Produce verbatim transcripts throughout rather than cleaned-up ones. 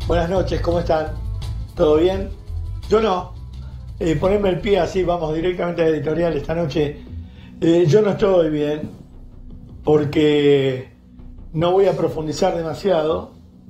Buenas noches, ¿cómo están? ¿Todo bien? Yo no. Eh, ponerme el pie así, vamos directamente a la editorial esta noche. Eh, yo no estoy bien porque no voy a profundizar demasiado,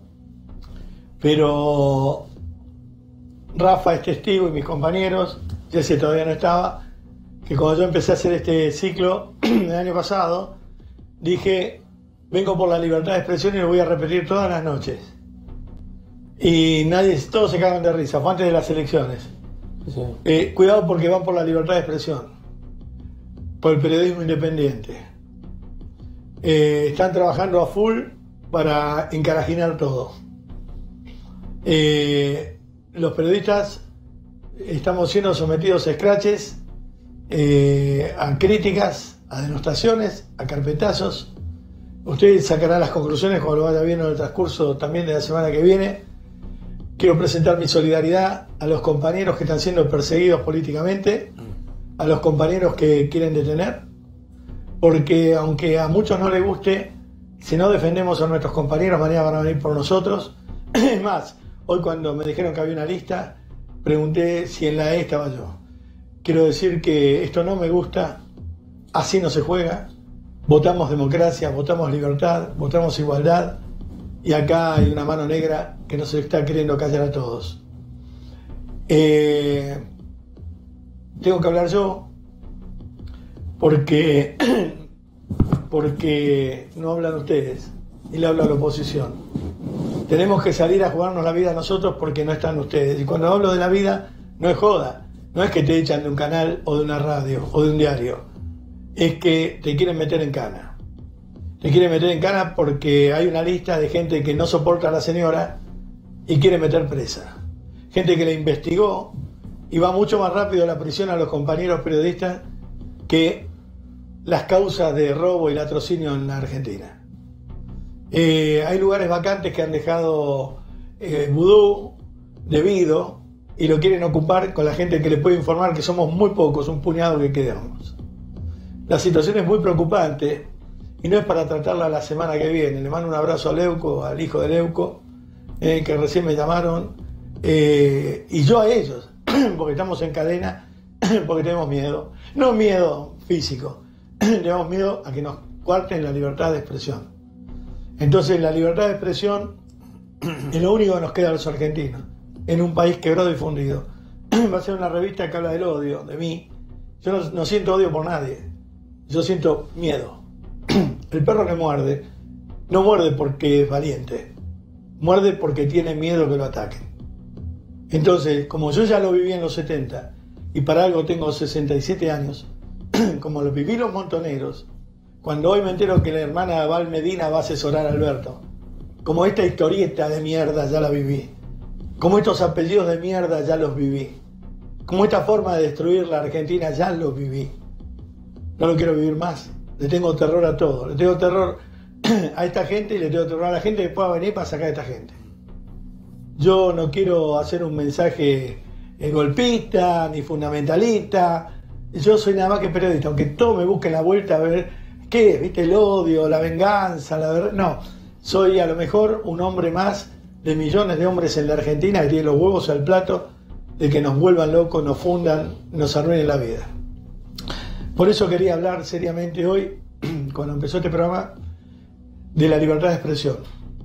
pero Rafa es testigo y mis compañeros, Jesse todavía no estaba, que cuando yo empecé a hacer este ciclo el año pasado, dije, vengo por la libertad de expresión y lo voy a repetir todas las noches. Y nadie, todos se cagan de risa, fue antes de las elecciones. Sí. Eh, cuidado porque van por la libertad de expresión, por el periodismo independiente. Eh, están trabajando a full para encarajinar todo. Eh, los periodistas estamos siendo sometidos a escraches, eh, a críticas, a denostaciones, a carpetazos. Ustedes sacarán las conclusiones cuando lo vaya viendo en el transcurso también de la semana que viene. Quiero presentar mi solidaridad a los compañeros que están siendo perseguidos políticamente, a los compañeros que quieren detener, porque aunque a muchos no les guste, si no defendemos a nuestros compañeros, mañana van a venir por nosotros. Es más, hoy cuando me dijeron que había una lista, pregunté si en la E estaba yo. Quiero decir que esto no me gusta, así no se juega. Votamos democracia, votamos libertad, votamos igualdad, y acá hay una mano negra que nos está queriendo callar a todos. Eh, tengo que hablar yo porque, porque no hablan ustedes y le hablo a la oposición. Tenemos que salir a jugarnos la vida nosotros porque no están ustedes. Y cuando hablo de la vida, no es joda, no es que te echan de un canal o de una radio o de un diario, es que te quieren meter en cana. Te quieren meter en cana porque hay una lista de gente que no soporta a la señora y quiere meter presa. Gente que la investigó y va mucho más rápido a la prisión a los compañeros periodistas que las causas de robo y latrocinio en la Argentina. Eh, hay lugares vacantes que han dejado eh, vudú debido y lo quieren ocupar con la gente que le puede informar que somos muy pocos, un puñado que quedamos. La situación es muy preocupante. Y no es para tratarla la semana que viene. Le mando un abrazo a Leuco, al hijo de Leuco, eh, que recién me llamaron, eh, y yo a ellos, porque estamos en cadena, porque tenemos miedo. No miedo físico, tenemos miedo a que nos cuarten la libertad de expresión. Entonces la libertad de expresión es lo único que nos queda a los argentinos, en un país quebrado y fundido. Va a ser una revista que habla del odio, de mí. Yo no, no siento odio por nadie, yo siento miedo. El perro que muerde, no muerde porque es valiente, muerde porque tiene miedo que lo ataquen. Entonces, como yo ya lo viví en los setenta, y para algo tengo sesenta y siete años, como lo viví los montoneros, cuando hoy me entero que la hermana Val Medina va a asesorar a Alberto, como esta historieta de mierda ya la viví, como estos apellidos de mierda ya los viví, como esta forma de destruir la Argentina ya los viví, no lo quiero vivir más. Le tengo terror a todo, le tengo terror a esta gente y le tengo terror a la gente que pueda venir para sacar a esta gente. Yo no quiero hacer un mensaje eh, golpista ni fundamentalista, yo soy nada más que periodista, aunque todos me busquen la vuelta a ver qué, viste, el odio, la venganza, la verdad, no, soy a lo mejor un hombre más de millones de hombres en la Argentina que tienen los huevos al plato de que nos vuelvan locos, nos fundan, nos arruinen la vida. Por eso quería hablar seriamente hoy, cuando empezó este programa, de la libertad de expresión.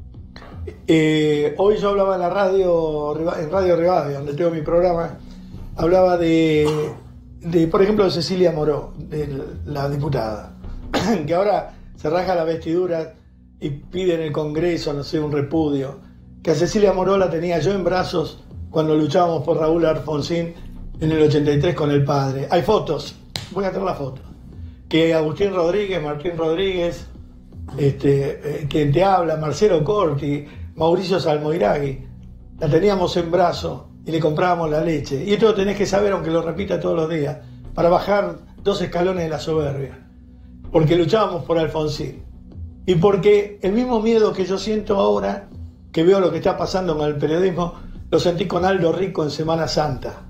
Eh, hoy yo hablaba en la radio, en Radio Rivadavia, donde tengo mi programa, hablaba de, de, por ejemplo, de Cecilia Moró, de la diputada, que ahora se rasga la vestidura y pide en el Congreso, no sé, un repudio, que a Cecilia Moró la tenía yo en brazos cuando luchábamos por Raúl Alfonsín en el ochenta y tres con el padre. Hay fotos. Voy a traer la foto. Que Agustín Rodríguez, Martín Rodríguez, este, eh, quien te habla, Marcelo Corti, Mauricio Salmoiragui, la teníamos en brazo y le comprábamos la leche. Y esto lo tenés que saber, aunque lo repita todos los días, para bajar dos escalones de la soberbia. Porque luchábamos por Alfonsín. Y porque el mismo miedo que yo siento ahora, que veo lo que está pasando con el periodismo, lo sentí con Aldo Rico en Semana Santa.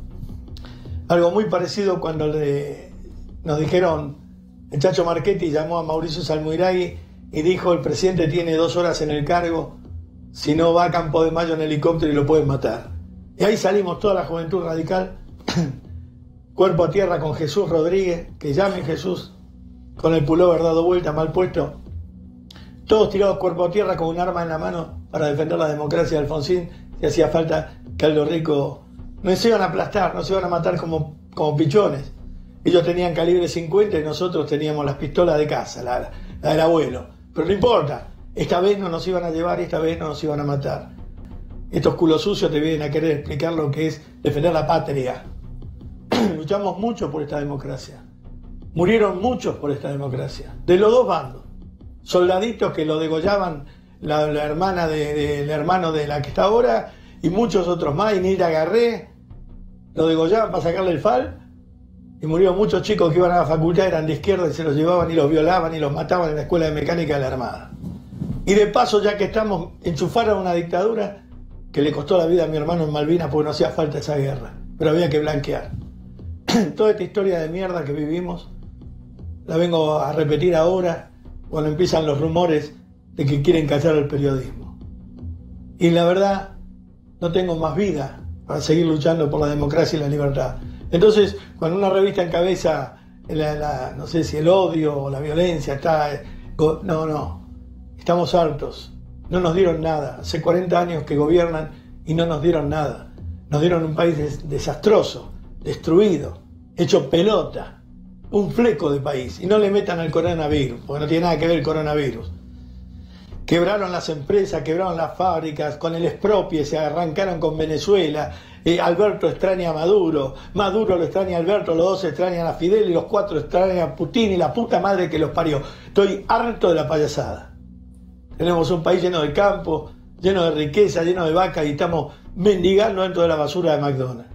Algo muy parecido cuando le, nos dijeron, el Chacho Marchetti llamó a Mauricio Salmoiragui y dijo, el presidente tiene dos horas en el cargo, si no va a Campo de Mayo en helicóptero y lo pueden matar. Y ahí salimos toda la juventud radical, cuerpo a tierra con Jesús Rodríguez, que llame Jesús, con el pullover dado vuelta, mal puesto, todos tirados cuerpo a tierra con un arma en la mano para defender la democracia de Alfonsín, si hacía falta que Aldo Rico no se iban a aplastar, no se iban a matar como, como pichones. Ellos tenían calibre cincuenta y nosotros teníamos las pistolas de casa, la, la del abuelo. Pero no importa, esta vez no nos iban a llevar y esta vez no nos iban a matar. Estos culos sucios te vienen a querer explicar lo que es defender la patria. Luchamos mucho por esta democracia. Murieron muchos por esta democracia, de los dos bandos. Soldaditos que lo degollaban la, la hermana de, de, el hermano de la que está ahora y muchos otros más, y Nira Garré, lo degollaban para sacarle el fal, y murieron muchos chicos que iban a la facultad, eran de izquierda y se los llevaban y los violaban y los mataban en la escuela de mecánica de la Armada. Y de paso, ya que estamos, enchufar a una dictadura que le costó la vida a mi hermano en Malvinas porque no hacía falta esa guerra, pero había que blanquear. Toda esta historia de mierda que vivimos la vengo a repetir ahora cuando empiezan los rumores de que quieren callar el periodismo. Y la verdad, no tengo más vida para seguir luchando por la democracia y la libertad. Entonces, cuando una revista encabeza, la, la, no sé si el odio o la violencia, está... No, no, estamos hartos. No nos dieron nada. Hace cuarenta años que gobiernan y no nos dieron nada. Nos dieron un país des desastroso, destruido, hecho pelota, un fleco de país. Y no le metan al coronavirus, porque no tiene nada que ver el coronavirus. Quebraron las empresas, quebraron las fábricas, con el expropie se arrancaron con Venezuela. Eh, Alberto extraña a Maduro, Maduro lo extraña a Alberto, los dos extrañan a Fidel y los cuatro extrañan a Putin y la puta madre que los parió. Estoy harto de la payasada. Tenemos un país lleno de campo, lleno de riqueza, lleno de vacas y estamos mendigando dentro de la basura de McDonald's.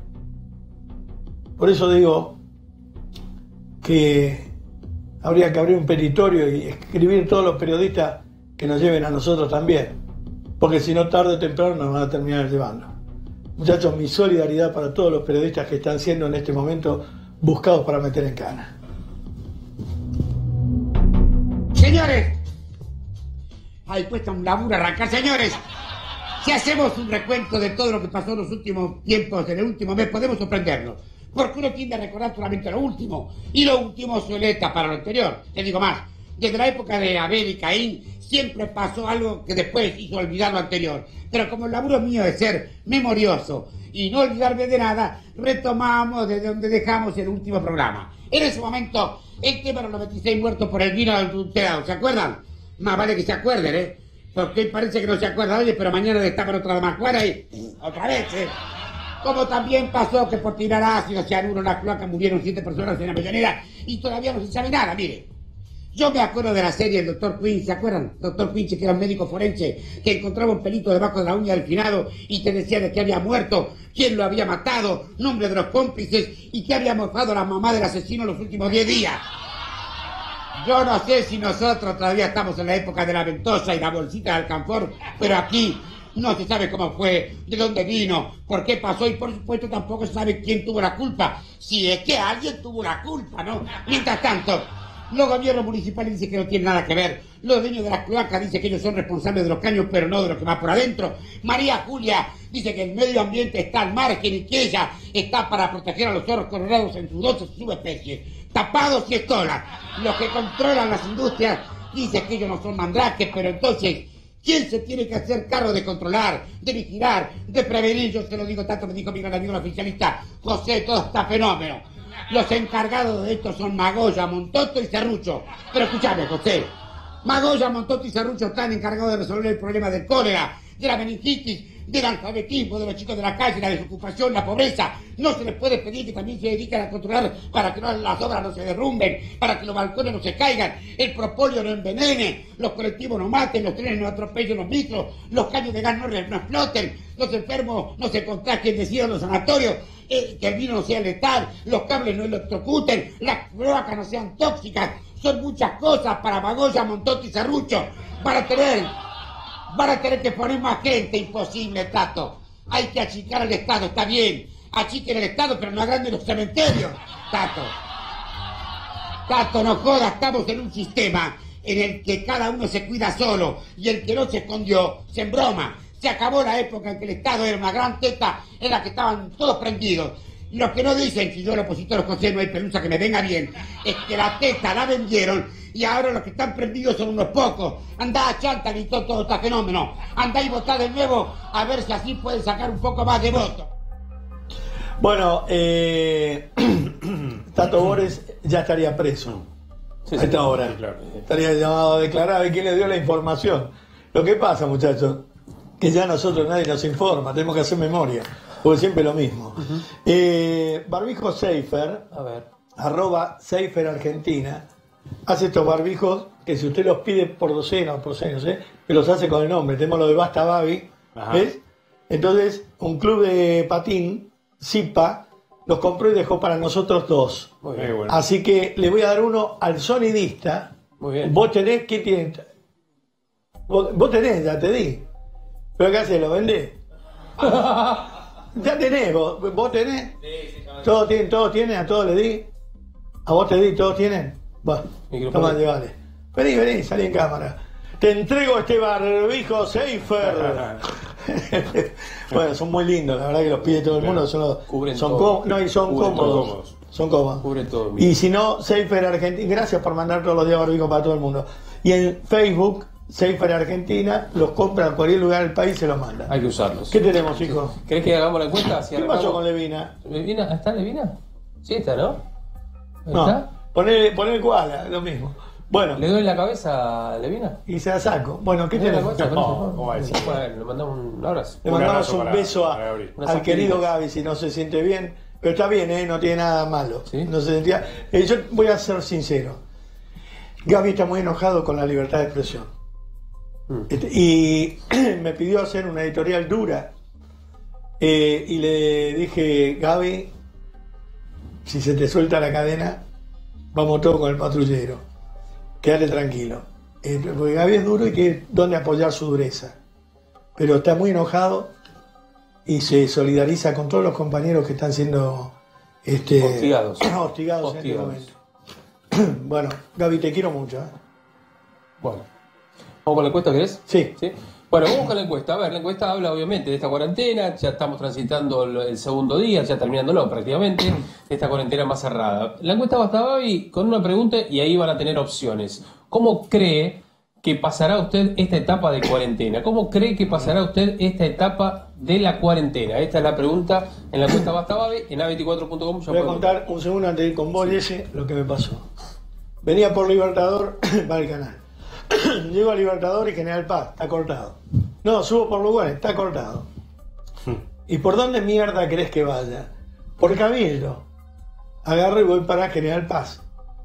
Por eso digo que habría que abrir un petitorio y escribir todos los periodistas que nos lleven a nosotros también, porque si no, tarde o temprano nos van a terminar llevando. Muchachos, mi solidaridad para todos los periodistas que están siendo en este momento buscados para meter en cana. Señores, hay puesto un laburo arrancar, señores. Si hacemos un recuento de todo lo que pasó en los últimos tiempos, en el último mes, podemos sorprendernos. Porque uno tiende a recordar solamente lo último, y lo último suele tapar lo anterior. Te digo más, desde la época de Abel y Caín, siempre pasó algo que después hizo olvidar lo anterior. Pero como el laburo mío es ser memorioso y no olvidarme de nada, retomamos desde donde dejamos el último programa. En ese momento, el tema de los noventa y seis muertos por el vino adulterado, ¿se acuerdan? Más vale que se acuerden, ¿eh? Porque parece que no se acuerdan, oye, pero mañana destapan otra de Macuara y otra vez, ¿eh? Como también pasó que por tirar ácido cianuro en la cloaca murieron siete personas en la Avellaneda y todavía no se sabe nada, mire. Yo me acuerdo de la serie El Doctor Quince, ¿se acuerdan? Doctor Quince, que era un médico forense, que encontraba un pelito debajo de la uña del finado y te decía de qué había muerto, quién lo había matado, nombre de los cómplices y qué había morfado la mamá del asesino los últimos diez días. Yo no sé si nosotros todavía estamos en la época de la ventosa y la bolsita de alcanfor, pero aquí no se sabe cómo fue, de dónde vino, por qué pasó y por supuesto tampoco se sabe quién tuvo la culpa. Si es que alguien tuvo la culpa, ¿no? Mientras tanto, los gobiernos municipales dicen que no tienen nada que ver. Los dueños de las cloacas dicen que ellos son responsables de los caños, pero no de lo que va por adentro. María Julia dice que el medio ambiente está al margen y que ella está para proteger a los zorros colorados en sus dos subespecies, tapados y estolas. Los que controlan las industrias dicen que ellos no son mandraques, pero entonces, ¿quién se tiene que hacer cargo de controlar, de vigilar, de prevenir? Yo se lo digo tanto, me dijo mi gran amigo el oficialista José, todo está fenómeno. Los encargados de esto son Magoya, Montoto y Serrucho. Pero escúchame, José. Magoya, Montoto y Serrucho están encargados de resolver el problema del cólera, de la meningitis, del alfabetismo, de los chicos de la calle, la desocupación, la pobreza. No se les puede pedir que también se dediquen a controlar para que no, las obras no se derrumben, para que los balcones no se caigan, el propóleo no envenene, los colectivos no maten, los trenes no atropellen los micros, los caños de gas no, no exploten, los enfermos no se contagien de sida en los sanatorios, eh, que el vino no sea letal, los cables no electrocuten, las cloacas no sean tóxicas. Son muchas cosas para Magoya, Montoto y Serrucho. Para tener, van a tener que poner más gente, imposible, Tato. Hay que achicar al Estado, está bien. Achiquen el Estado, pero no agranden los cementerios, Tato. Tato, no jodas, estamos en un sistema en el que cada uno se cuida solo y el que no se escondió se embroma. Se acabó la época en que el Estado era una gran teta en la que estaban todos prendidos. Y los que no dicen, si yo el opositor los José no hay pelusa que me venga bien, es que la teta la vendieron y ahora los que están prendidos son unos pocos. Andá a Chanta, gritó todo este fenómeno. Andá y votá de nuevo a ver si así pueden sacar un poco más de votos. Bueno, eh, Tato Bores ya estaría preso. Sí, a esta sí, hora. Sí, claro. Estaría llamado a declarar de quién le dio la información. Lo que pasa, muchachos, que ya nosotros nadie nos informa, tenemos que hacer memoria, porque siempre lo mismo. Uh-huh. eh, Barbijo Seifer, a ver. arroba Seifer Argentina, hace estos barbijos que si usted los pide por docena o por cien, no sé, que los hace con el nombre. Tenemos lo de Basta Babi, ¿ves? Entonces, un club de patín, Zipa, los compró y dejó para nosotros dos. Muy bien, bueno. Así que le voy a dar uno al sonidista. Muy bien. Vos tenés, ¿qué tiene? Vos, vos tenés, ya te di. ¿Pero qué haces? ¿Lo vendés? Ya tenés, vos, vos tenés. Sí, sí, todos tienen, todos tienen, a todos le di. A vos te di, todos tienen. Bueno, toma, llevale. Vení, vení, salí en cámara. Te entrego este barbijo Seifer. Bueno, son muy lindos, la verdad que los pide todo el mundo. Son, los, son, todo, no, y son cómodos. cómodos. Son cómodos. Cubren todo. Y si no, Seifer Argentina. Gracias por mandar todos los días barbijos para todo el mundo. Y en Facebook, Seifer Argentina, los compra en cualquier lugar del país y se los manda. Hay que usarlos. ¿Qué tenemos, hijo? ¿Querés que hagamos la encuesta? Si ¿Qué pasó con Levina? ¿Levina? ¿Está Levina? Sí, está, ¿no? No. ¿Está? Poner, poner koala, lo mismo. Bueno. ¿Le doy la cabeza a Levina? Y se la saco. Bueno, ¿qué tenemos? No, no, ¿cómo va a decir? Bueno, le mandamos un abrazo. Le mandamos un, un beso a, al querido Gaby, si no se siente bien. Pero está bien, ¿eh? No tiene nada malo. ¿Sí? No se sentía... Eh, yo voy a ser sincero. Gaby está muy enojado con la libertad de expresión. Mm. Este, y me pidió hacer una editorial dura. Eh, y le dije, Gaby, si se te suelta la cadena, vamos todos con el patrullero. Quédate tranquilo. Eh, porque Gaby es duro y tiene donde apoyar su dureza. Pero está muy enojado y se solidariza con todos los compañeros que están siendo este, hostigados. hostigados, hostigados en este momento. Bueno, Gaby, te quiero mucho. ¿eh? Bueno. ¿Vamos con la encuesta, querés? Sí. ¿Sí? Bueno, vamos con la encuesta. A ver, la encuesta habla obviamente de esta cuarentena, ya estamos transitando el segundo día, ya terminándolo prácticamente, de esta cuarentena más cerrada. La encuesta va a estar Babi con una pregunta y ahí van a tener opciones. ¿Cómo cree que pasará usted esta etapa de cuarentena? ¿Cómo cree que pasará usted esta etapa de la cuarentena? Esta es la pregunta en la encuesta Basta Babi, en A veinticuatro punto com. Voy a contar un segundo antes de ir con vos, ese, lo que me pasó. Venía por Libertador, va al canal. Llego a Libertador y General Paz, está cortado. No, subo por lugares, está cortado. ¿Y por dónde mierda querés que vaya? Por Cabildo. Agarro y voy para General Paz.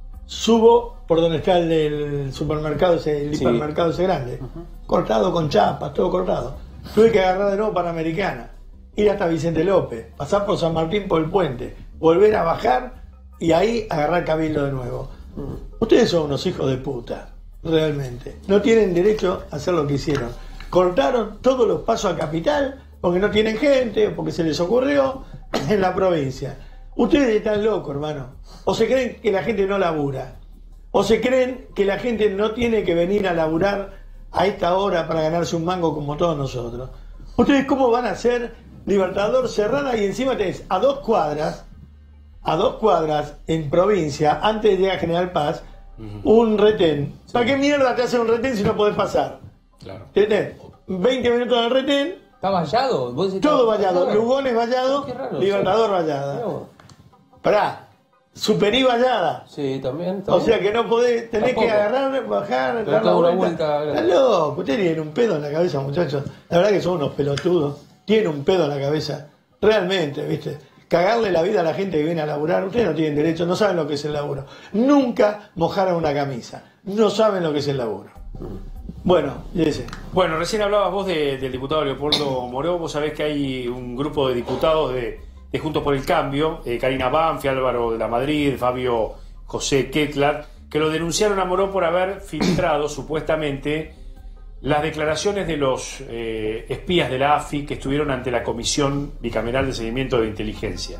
Subo por donde está el, el supermercado, ese, el sí. hipermercado ese grande. Uh-huh. Cortado con chapas, todo cortado. Tuve que agarrar de nuevo Panamericana, ir hasta Vicente López, pasar por San Martín por el puente, volver a bajar y ahí agarrar Cabildo de nuevo. Uh-huh. Ustedes son unos hijos de puta. Realmente. No tienen derecho a hacer lo que hicieron. Cortaron todos los pasos a Capital porque no tienen gente, porque se les ocurrió en la provincia. Ustedes están locos, hermano. O se creen que la gente no labura. O se creen que la gente no tiene que venir a laburar a esta hora para ganarse un mango como todos nosotros. Ustedes cómo van a hacer Libertador cerrada y encima tenés a dos cuadras, a dos cuadras en provincia, antes de llegar a General Paz, un retén. Sí. ¿Para qué mierda te hace un retén si no podés pasar? Claro. Tenés veinte minutos del retén. ¿Está vallado? ¿Vos decís todo vallado. Lugones vallado, raro, Libertador vallada. No. Pará, Superí vallada. Sí, también. también. O sea que no podés, tenés Tampoco. que agarrar, bajar, dar la vuelta. vuelta Está loco, ustedes tienen un pedo en la cabeza, muchachos. La verdad que son unos pelotudos. Tienen un pedo en la cabeza. Realmente, ¿viste? Cagarle la vida a la gente que viene a laburar, ustedes no tienen derecho, no saben lo que es el laburo. Nunca mojaron una camisa, no saben lo que es el laburo. Bueno, y ese. Bueno, recién hablabas vos de, del diputado Leopoldo Moró. Vos sabés que hay un grupo de diputados de, de Juntos por el Cambio, eh, Karina Banfi, Álvaro de la Madrid, Fabio José Ketlar, que lo denunciaron a Moró por haber filtrado supuestamente las declaraciones de los eh, espías de la A F I que estuvieron ante la Comisión Bicameral de Seguimiento de Inteligencia.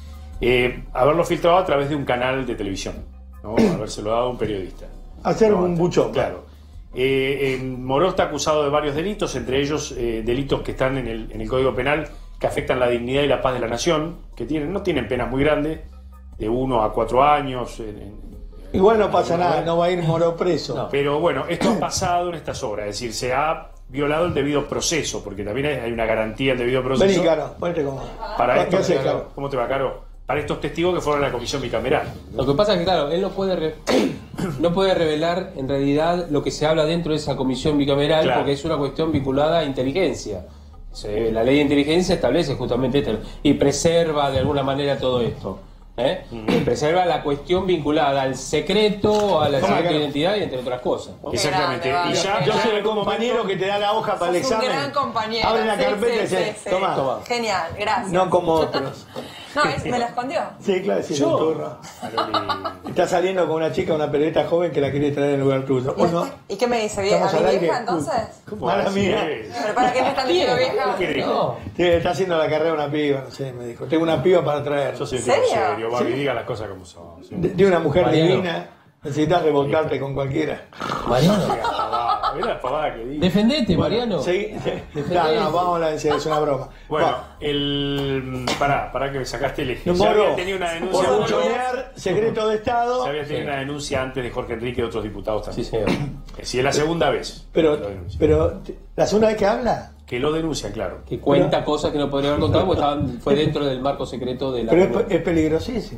Eh, haberlo filtrado a través de un canal de televisión, ¿no? Habérselo dado a un periodista. Hacer no, un buchón. Claro. Eh, eh, Moró está acusado de varios delitos, entre ellos eh, delitos que están en el, en el Código Penal que afectan la dignidad y la paz de la nación, que tienen, no tienen penas muy grandes, de uno a cuatro años. En, en, Igual no pasa nada, no va a ir Moró preso. No, pero bueno, esto ha pasado en estas obras, es decir, se ha violado el debido proceso, porque también hay una garantía del debido proceso. Vení, Caro, ponete cómodo. Para ¿Qué esto, haces, Caro? Caro? ¿Cómo te va, Caro? Para estos testigos que fueron a la comisión bicameral. Lo que pasa es que, claro, él no puede re- no puede revelar en realidad lo que se habla dentro de esa comisión bicameral, Claro. porque es una cuestión vinculada a inteligencia. Se- la ley de inteligencia establece justamente esto y preserva de alguna manera todo esto. ¿eh? Y preserva la cuestión vinculada al secreto, a la Toma, secreto de Caro. identidad y entre otras cosas, ¿no? Qué Exactamente. grande, y vale. ya, Yo ya soy en el algún compañero momento- que te da la hoja para el Sos un examen. gran compañero. Abre la Sí, carpeta sí, y dice, sí, sí. toma. Toma. Genial, gracias. No como otros. No, es- ¿me la escondió? Sí, claro, sí, Yo. el turno. Está saliendo con una chica, una periodista joven que la quiere traer en lugar tuyo. ¿Y, ¿O no? este- ¿Y qué me dice? ¿Bien? Estamos ¿A al mi aire. vieja entonces? ¿Cómo Mala así mía. es? ¿Pero para qué me están diciendo vieja? ¿Qué querés? No. Sí, está haciendo la carrera una piba, no sé, me dijo. Tengo una piba para traer. Yo soy un ¿En tipo serio? serio, Babi, diga las cosas como son. Sí. De, de una mujer Mariano. divina, necesitas revolcarte con cualquiera. Mariano, Mirá la pavada, mirá la pavada que dice. defendete, Mariano. Sí, sí. No, no, vamos a decir, es una broma. Bueno, Va. el. Pará, pará que me sacaste el eje. No, Ya Moro, había tenido una denuncia. por Moro, buchonear secreto de Estado, ya había tenido Sí. una denuncia antes de Jorge Enrique y otros diputados Sí, también. señor. Es decir, es la segunda vez pero, que lo denuncia. pero la segunda vez que habla, Que lo denuncia, claro. Que cuenta cosas que no podría haber contado porque estaban, fue dentro del marco secreto de la. pero es, es peligrosísimo.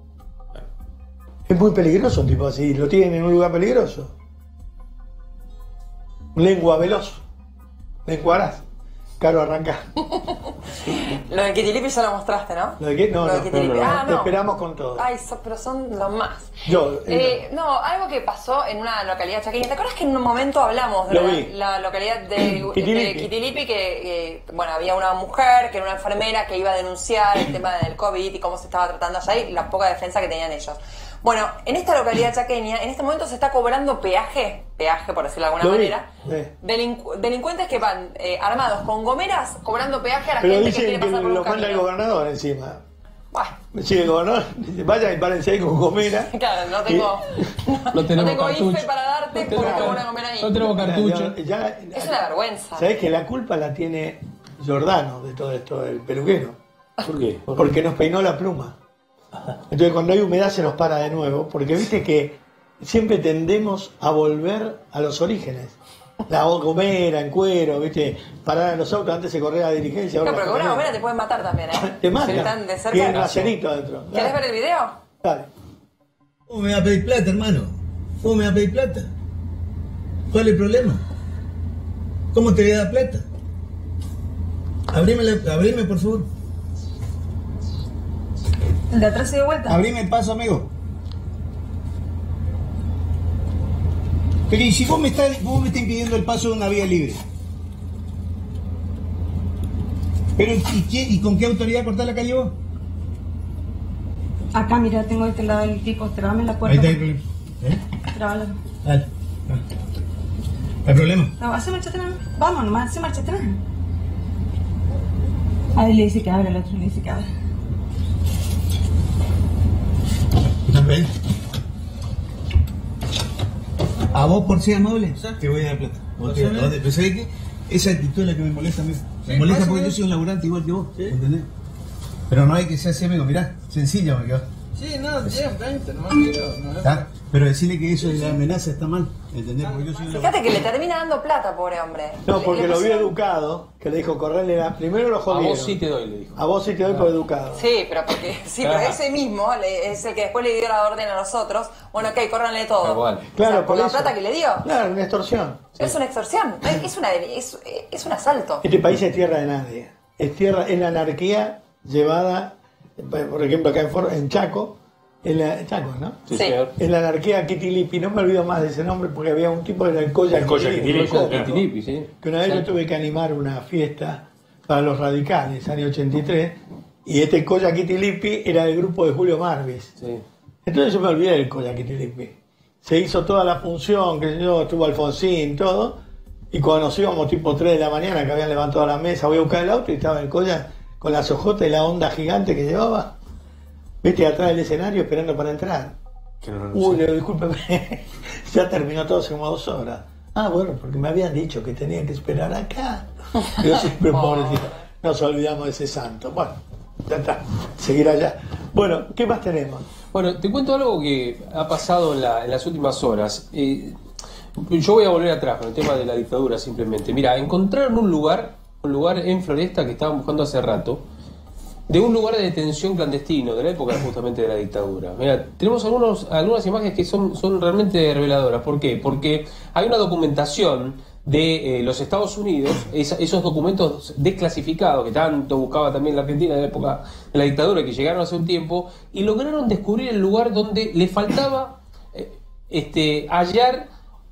Es muy peligroso un tipo así, lo tienen en un lugar peligroso. Lengua veloz. Lenguaraz. Caro, arranca. Lo de Kitilipi ya lo mostraste, ¿no? ¿Lo de qué? No, Lo de no, Kitilipi. no, no, Ah, te no. esperamos con todo. Ay, so- pero son los más. Yo, Eh, no, algo que pasó en una localidad chaqueña. ¿Te acuerdas que en un momento hablamos de Lo la, vi. la localidad de Kitilipi. de Kitilipi? Que, que, bueno, había una mujer que era una enfermera que iba a denunciar el tema del COVID y cómo se estaba tratando allá y la poca defensa que tenían ellos. Bueno, en esta localidad chaqueña, en este momento se está cobrando peaje, peaje por decirlo de alguna Lo vi. manera, Sí. delincu- delincuentes que van eh, armados con gomeras cobrando peaje a la Pero gente que dicen quiere que pasar por lo un manda el camino. gobernador encima. Bueno, Sí, el gobernador dice, vayan y párense ahí con gomera. claro, no tengo, No tenemos tengo cartucho. IFE para darte No porque tenemos- tengo una gomera ahí. no tenemos cartucho. Ya- ya- Es una vergüenza. ¿Sabés que la culpa la tiene Giordano de todo esto, el peluquero? ¿Por qué? Porque nos peinó la pluma. Entonces cuando hay humedad se nos para de nuevo, porque viste que siempre tendemos a volver a los orígenes. La gomera en cuero, viste, parar a los autos, antes se corría la diligencia. No, ahora pero la con una camioneta. gomera te pueden matar también, ¿eh? Te Si mata. están de Tiene un cerca. acerito adentro. ¿Querés ver el video? Dale. ¿Cómo me va a pedir plata, hermano? ¿Cómo me va a pedir plata? ¿Cuál es el problema? ¿Cómo te voy a dar plata? Abrime, la- abrime por favor. ¿El de atrás se dio vuelta? Abrime el paso, amigo. Pero ¿y si vos me estás, vos me estás impidiendo el paso de una vía libre? Pero ¿y, qué- y con qué autoridad cortar la calle vos? Acá, mira, tengo de este lado el tipo, trabame la Ahí puerta. está el problema. ¿Eh? Trabala. Dale. dale. ¿Hay problema? No, hace marcha atrás. Vamos nomás, hace marcha atrás. A él le dice que abra, el otro le dice que abra. ¿Ven? A vos por ser amable, te voy a dar plata. Vos te- vos te- pero ¿sabés qué? Esa actitud es la que me molesta a mí. Me molesta porque yo soy un laburante igual que vos, ¿entendés? Pero no hay que ser así, amigo, mirá, sencilla me quedó. Sí, no, diez, veinte, no, amigo, no es- ¿Está? Pero decirle que eso de la amenaza está mal, ¿entendés? Porque yo soy un Fíjate laburante. que le termina dando plata, pobre hombre. No, Le- porque le lo vio pusieron- educado, que le dijo correrle la... Primero lo A jodieron. vos sí te doy, le dijo. A vos sí te doy por educado. Sí, pero porque sí, Claro. pero ese mismo le- es el que después le dio la orden a los otros. Bueno, ok, córranle todo. Igual. Claro, O sea, por por la eso. plata que le dio. Claro, una extorsión. Es una extorsión. Es, es una, es, es un asalto. Este país es tierra de nadie. Es tierra, es la anarquía llevada, por ejemplo, acá en, For- en Chaco, en la, Chaco, ¿no? Sí, Sí. señor. En la anarquía Kitilipi, no me olvido más de ese nombre porque había un tipo de la Colla El Colla Kitilipi, Kitilipi, loco, claro. Kitilipi, sí. que una vez yo tuve que animar una fiesta para los radicales, año ochenta y tres, y este Colla Kitilipi era del grupo de Julio Marvis. Sí. Entonces yo me olvidé del Colla Kitilipi. Se hizo toda la función, que yo, estuvo Alfonsín, todo, y cuando nos íbamos tipo tres de la mañana, que habían levantado la mesa, voy a buscar el auto y estaba el Colla con las ojotas y la onda gigante que llevaba, viste, atrás del escenario esperando para entrar. Que no lo Uy, le digo, discúlpeme, ya terminó todo hace como dos horas. Ah, bueno, porque me habían dicho que tenía que esperar acá. Yo siempre, pobrecito, nos olvidamos de ese santo. Bueno, ya está, seguir allá. Bueno, ¿qué más tenemos? Bueno, te cuento algo que ha pasado en, la, en las últimas horas. Eh, yo voy a volver atrás con el tema de la dictadura simplemente. Mira, encontraron un lugar, un lugar en Floresta que estaban buscando hace rato, de un lugar de detención clandestino, de la época justamente de la dictadura. Mira, tenemos algunos, algunas imágenes que son, son realmente reveladoras. ¿Por qué? Porque hay una documentación de eh, los Estados Unidos, esa, esos documentos desclasificados que tanto buscaba también la Argentina en la época de la dictadura, que llegaron hace un tiempo, y lograron descubrir el lugar donde le faltaba eh, este, hallar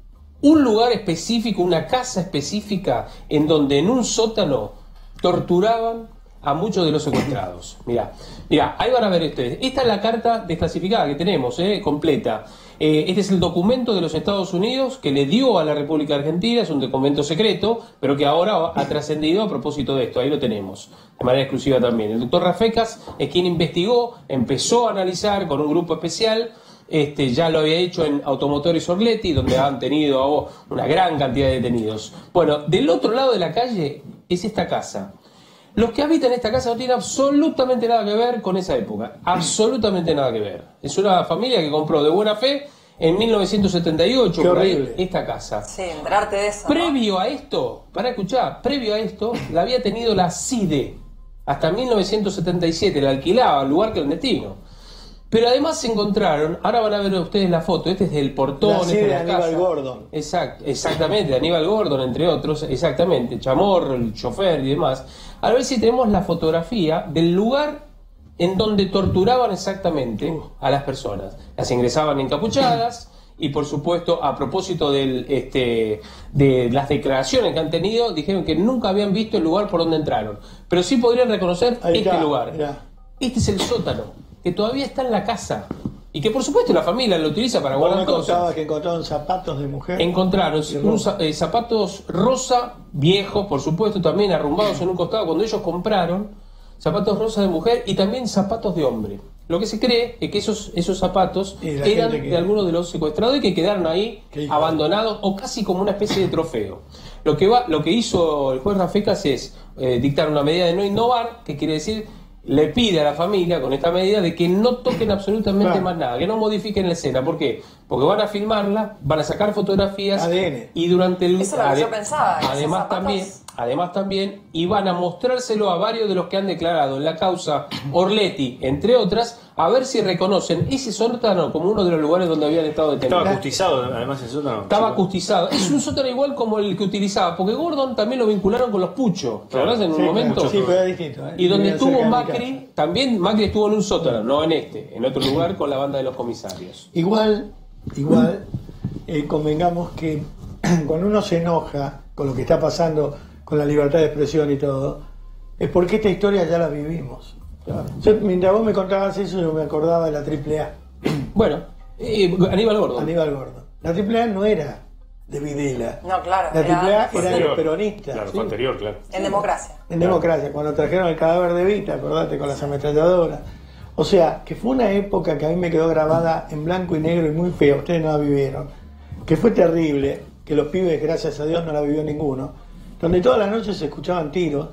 un lugar específico, una casa específica, en donde en un sótano torturaban a muchos de los secuestrados. Mirá, mirá, ahí van a ver ustedes. Esta es la carta desclasificada que tenemos, eh, completa. Eh, este es el documento de los Estados Unidos que le dio a la República Argentina, es un documento secreto, pero que ahora ha trascendido a propósito de esto. Ahí lo tenemos, de manera exclusiva también. El doctor Rafecas es quien investigó, empezó a analizar con un grupo especial. Este, ya lo había hecho en Automotores Orletti, donde han tenido oh, una gran cantidad de detenidos. Bueno, del otro lado de la calle es esta casa. Los que habitan esta casa no tienen absolutamente nada que ver con esa época. Absolutamente nada que ver. Es una familia que compró de buena fe en mil novecientos setenta y ocho por ahí, esta casa. Sí, enterarte de eso. Previo ¿no? a esto, para escuchar, previo a esto, la había tenido la C I D E. Hasta mil novecientos setenta y siete la alquilaba, lugar clandestino. Pero además se encontraron, ahora van a ver ustedes la foto, este es del portón, la este de de la Aníbal casa. Gordon. Exact, exactamente, Aníbal Gordon, entre otros, exactamente, Chamorro, el chofer y demás. A ver si tenemos la fotografía del lugar en donde torturaban exactamente a las personas. Las ingresaban encapuchadas y, por supuesto, a propósito del, este, de las declaraciones que han tenido, dijeron que nunca habían visto el lugar por donde entraron. Pero sí podrían reconocer Ahí este está, lugar. mirá. Este es el sótano, que todavía está en la casa y que por supuesto la familia lo utiliza para guardar Vos me contabas cosas. que encontraron zapatos de mujer. Encontraron un, eh, zapatos rosa, viejos, por supuesto, también arrumbados en un costado cuando ellos compraron, zapatos rosa de mujer y también zapatos de hombre. Lo que se cree es que esos, esos zapatos eran que... de algunos de los secuestrados y que quedaron ahí abandonados o casi como una especie de trofeo. Lo que, va, lo que hizo el juez Rafecas es eh, dictar una medida de no innovar, que quiere decir... le pide a la familia con esta medida de que no toquen absolutamente claro. más nada, que no modifiquen la escena. ¿Por qué? Porque van a filmarla, van a sacar fotografías A D N. Y durante el eso es lo que yo pensaba. Además también, además también iban a mostrárselo a varios de los que han declarado en la causa Orletti, entre otras, a ver si reconocen ese sótano como uno de los lugares donde habían estado detenidos. Estaba acustizado, además el sótano. Estaba acustizado. Es un sótano igual como el que utilizaba, porque Gordon también lo vincularon con los puchos, ¿te acordás? En un sí, momento. Claro. Sí, pero es distinto. ¿eh? Y donde estuvo Macri, también Macri estuvo en un sótano, no en este, en otro lugar con la banda de los comisarios. Igual, igual, eh, convengamos que cuando uno se enoja con lo que está pasando con la libertad de expresión y todo, es porque esta historia ya la vivimos. Claro. Yo, mientras vos me contabas eso, yo me acordaba de la triple A. Bueno, eh, Aníbal Gordon. Aníbal Gordon. La triple A no era de Videla. No, claro. La triple A era, era de los peronistas. Claro, ¿sí? fue anterior, claro. En democracia. En democracia, cuando trajeron el cadáver de Vita, acordate, con las ametralladoras. O sea, que fue una época que a mí me quedó grabada en blanco y negro y muy fea, ustedes no la vivieron, que fue terrible, que los pibes, gracias a Dios, no la vivió ninguno, donde todas las noches se escuchaban tiros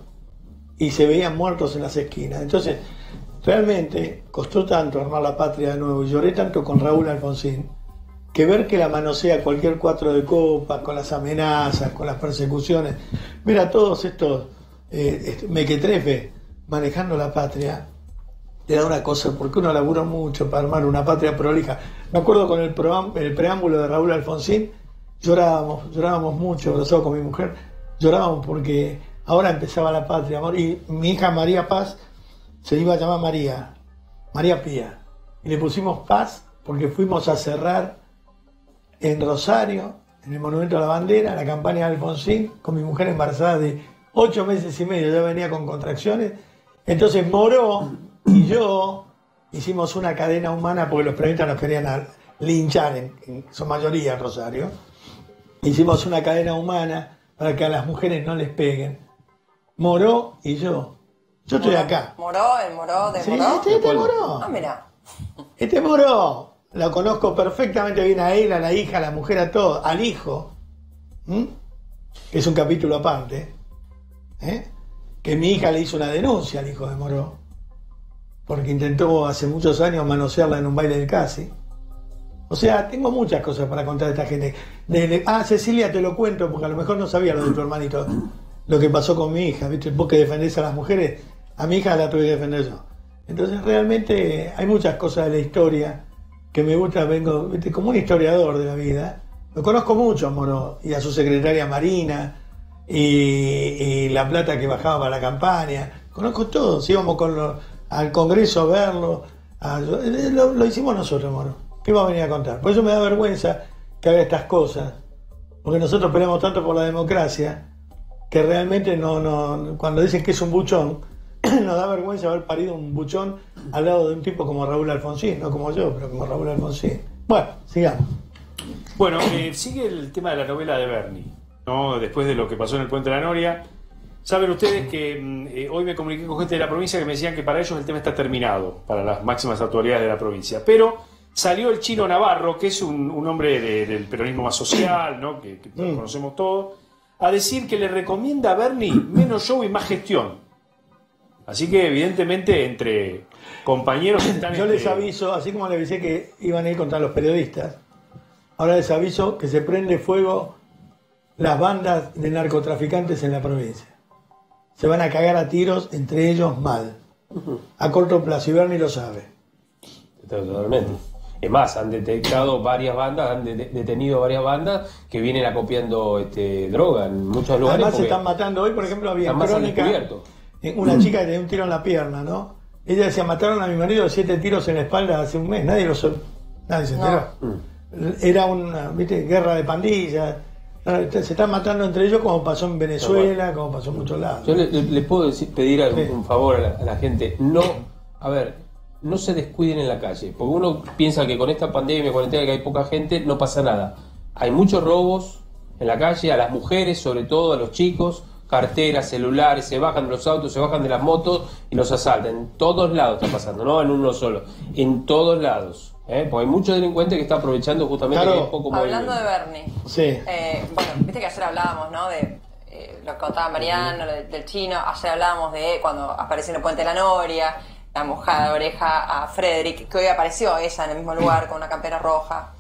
y se veían muertos en las esquinas. Entonces, realmente costó tanto armar la patria de nuevo, y lloré tanto con Raúl Alfonsín, que ver que la manosea cualquier cuatro de copas, con las amenazas, con las persecuciones, ver a todos estos eh, mequetrefes manejando la patria, te da una cosa, porque uno labura mucho para armar una patria prolija. Me acuerdo con el, pro, el preámbulo de Raúl Alfonsín, llorábamos, llorábamos mucho, abrazado con mi mujer, llorábamos porque ahora empezaba la patria, amor, y mi hija María Paz se iba a llamar María, María Pía, y le pusimos Paz porque fuimos a cerrar en Rosario, en el Monumento a la Bandera, la campaña de Alfonsín, con mi mujer embarazada de ocho meses y medio, ya venía con contracciones. Entonces Moró y yo hicimos una cadena humana, porque los periodistas nos querían a linchar, en, en su mayoría en Rosario. Hicimos una cadena humana para que a las mujeres no les peguen. Moró y yo. Yo estoy Moró, acá. Moró, el Moró de Sí, Moró. este, este Moró. Ah, mira. Este Moró. La conozco perfectamente bien a él, a la hija, a la mujer, a todo, al hijo. ¿Mm? Es un capítulo aparte, ¿eh? Que mi hija le hizo una denuncia al hijo de Moró, porque intentó hace muchos años manosearla en un baile del Casi. O sea, tengo muchas cosas para contar de esta gente. De, de, ah, Cecilia, te lo cuento, porque a lo mejor no sabía lo de tu hermanito, lo que pasó con mi hija, ¿viste? Vos que defendés a las mujeres, a mi hija la tuve que defender yo. Entonces realmente hay muchas cosas de la historia que me gusta, vengo, ¿viste? Como un historiador de la vida. Lo conozco mucho a Moró, y a su secretaria Marina, y, y la plata que bajaba para la campaña. Conozco todo, si íbamos con lo, al Congreso a verlo, a, lo, lo hicimos nosotros, Moró. ¿Qué va a venir a contar? Por eso me da vergüenza que haga estas cosas, porque nosotros peleamos tanto por la democracia, que realmente no, no cuando dicen que es un buchón, nos da vergüenza haber parido un buchón al lado de un tipo como Raúl Alfonsín, no como yo, pero como Raúl Alfonsín. Bueno, sigamos. Bueno, eh, sigue el tema de la novela de Bernie, ¿no? Después de lo que pasó en el Puente de la Noria. Saben ustedes que eh, hoy me comuniqué con gente de la provincia que me decían que para ellos el tema está terminado, para las máximas autoridades de la provincia. Pero salió el Chino Navarro, que es un, un hombre de, del peronismo más social, ¿no? que, que mm. conocemos todos, a decir que le recomienda a Bernie menos show y más gestión. Así que evidentemente entre compañeros están... Yo entre... les aviso, así como les avisé que iban a ir contra los periodistas, ahora les aviso que se prende fuego las bandas de narcotraficantes en la provincia. Se van a cagar a tiros entre ellos mal. A corto plazo, y Bernie lo sabe. Totalmente. Es más, han detectado varias bandas, han de- detenido varias bandas que vienen acopiando este, droga en muchos lugares. Además se están matando. Hoy, por ejemplo, había en más al Crónica descubierto. una chica que tenía un tiro en la pierna, ¿no? Ella decía, mataron a mi marido de siete tiros en la espalda hace un mes. Nadie lo sol- nadie se enteró. Mm. Era una, ¿viste? Guerra de pandillas. Se están matando entre ellos como pasó en Venezuela, como pasó en muchos lados. Yo le, le- le puedo decir, pedir algún, Sí. un favor a la, a la gente. No, a ver, no se descuiden en la calle. Porque uno piensa que con esta pandemia, cuarentena, que hay poca gente, no pasa nada. Hay muchos robos en la calle, a las mujeres, sobre todo, a los chicos, carteras, celulares, se bajan de los autos, se bajan de las motos y los asaltan. En todos lados está pasando, no en uno solo, en todos lados. ¿eh? Porque hay muchos delincuentes que están aprovechando justamente Claro. que hay poco Hablando movimiento. de Bernie, Sí. eh, bueno, viste que ayer hablábamos, ¿no? De eh, lo que contaba Mariano, lo de- del chino. Ayer hablábamos de cuando apareció en el Puente de la Noria, la mojada de oreja a Frederick, que hoy apareció ella en el mismo lugar con una campera roja.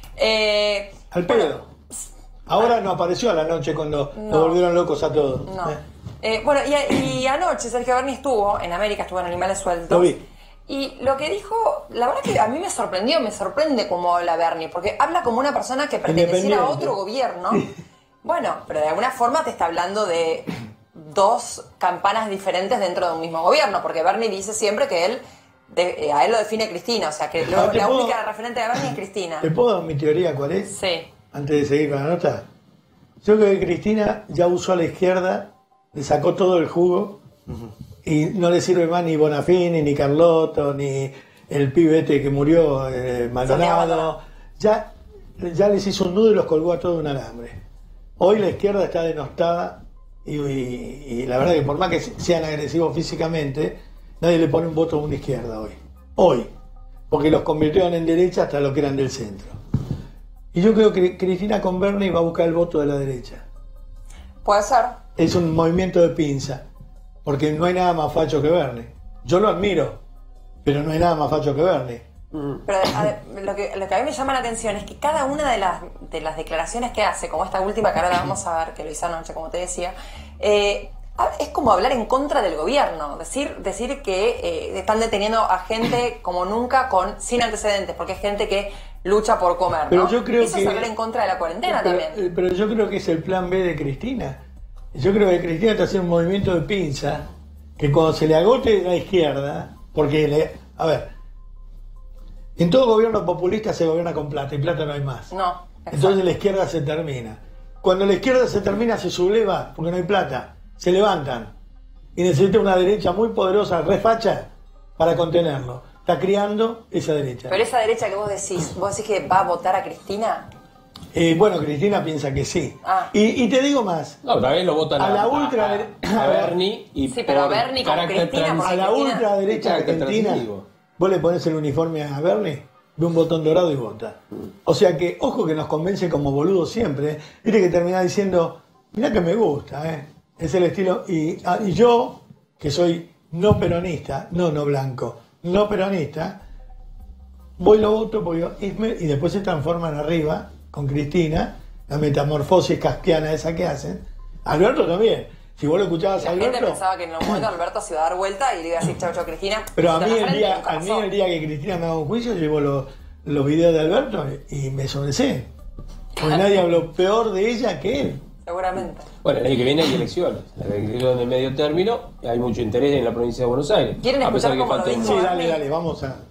Eh, Al pedo. Ahora no apareció a la noche cuando No. nos volvieron locos a todos. No. Eh, Eh, bueno, y, y anoche Sergio Berni estuvo en América, estuvo en Animales Sueltos. Lo vi. Y lo que dijo, la verdad que a mí me sorprendió, me sorprende cómo habla Berni, porque habla como una persona que perteneciera a Independiente. otro gobierno. Bueno, pero de alguna forma te está hablando de dos campanas diferentes dentro de un mismo gobierno, porque Berni dice siempre que él, de- eh, a él lo define Cristina, o sea que lo- Ah, ¿te la puedo- única referente de Berni es Cristina. ¿Te puedo dar mi teoría cuál es? Sí. Antes de seguir con la nota. Yo creo que Cristina ya usó a la izquierda, le sacó todo el jugo y no le sirve más ni Bonafini, ni Carlotto, ni el pibe este que murió, eh, Maldonado. Ya, ya les hizo un nudo y los colgó a todo un alambre. Hoy la izquierda está denostada y, y- y la verdad que por más que sean agresivos físicamente, nadie le pone un voto a una izquierda hoy. Hoy. Porque los convirtieron en derecha hasta lo que eran del centro. Y yo creo que Cristina con Bernie va a buscar el voto de la derecha. Puede ser. Es un movimiento de pinza, porque no hay nada más facho que Bernie. Yo lo admiro, pero no hay nada más facho que Bernie. Pero a ver, lo, que, lo que a mí me llama la atención es que cada una de las, de las declaraciones que hace, como esta última que ahora la vamos a ver, que lo hizo anoche, como te decía, eh, es como hablar en contra del gobierno, decir, decir que eh, están deteniendo a gente como nunca con sin antecedentes, porque es gente que lucha por comer, ¿no? Pero yo creo Eso que- es hablar en contra de la cuarentena pero, también. eh, pero yo creo que es el plan B de Cristina. Yo creo que Cristina está haciendo un movimiento de pinza que cuando se le agote la izquierda, porque, le, a ver, en todo gobierno populista se gobierna con plata y plata no hay más. No, exacto. Entonces la izquierda se termina. Cuando la izquierda se termina se subleva porque no hay plata. Se levantan. Y necesita una derecha muy poderosa, refacha, para contenerlo. Está criando esa derecha. Pero esa derecha que vos decís, vos decís que va a votar a Cristina. Eh, bueno, Cristina piensa que sí. Ah. Y, y te digo más. No, también lo votan A a, la a- ultra- a, a Bernie y Sí, pero por a Bernie con carácter Cristina, trans- porque A la Cristina- ultraderecha Carácter argentina, transitivo. ¿vos le ponés el uniforme a Bernie? ve un botón dorado y vota. O sea que, ojo que nos convence como boludos siempre. ¿eh? Viste que termina diciendo, mirá que me gusta, ¿eh? Es el estilo. Y, ah, y yo, que soy no peronista, no no blanco, no peronista, voy lo voto porque, y después se transforman arriba con Cristina, la metamorfosis kafkiana esa que hacen. Alberto también. Si vos lo escuchabas a Alberto... La gente pensaba que en un momento Alberto se iba a dar vuelta y le iba a decir chau, chau, Cristina. Pero a mí, el frente, día, a mí el día que Cristina me haga un juicio, llevo los, los videos de Alberto y me sobresé. Porque nadie habló peor de ella que él. Seguramente. Bueno, el año que viene hay elecciones. La elección de medio término, hay mucho interés en la provincia de Buenos Aires. ¿Quieren a pesar escuchar que cómo lo falta dijo? Sí, dale, dale, vamos a...